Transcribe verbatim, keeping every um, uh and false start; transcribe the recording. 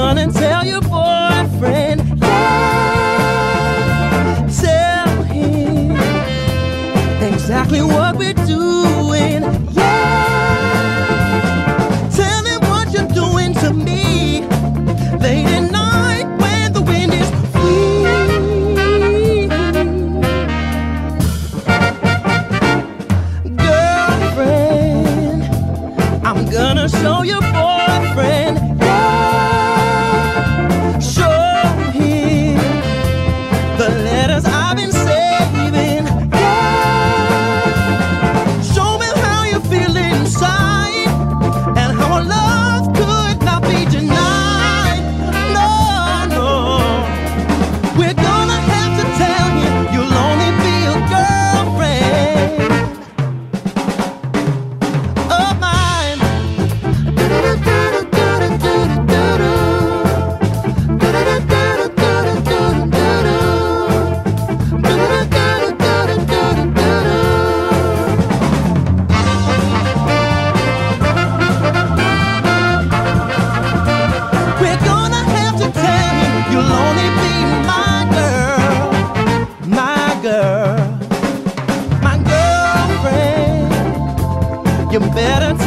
gonna tell your boyfriend, yeah, tell him exactly what we're doing, yeah. Tell him what you're doing to me late at night when the wind is free. Girlfriend, I'm gonna show your boyfriend, yeah, show him the letters I've been saving, yeah. Show him how you feel inside and how our love could not be denied. No, no, we're gonna have to tell him you'll only be a girlfriend of mine. We're gonna have to tell him you'll only be my girl, my girl, my girlfriend. You better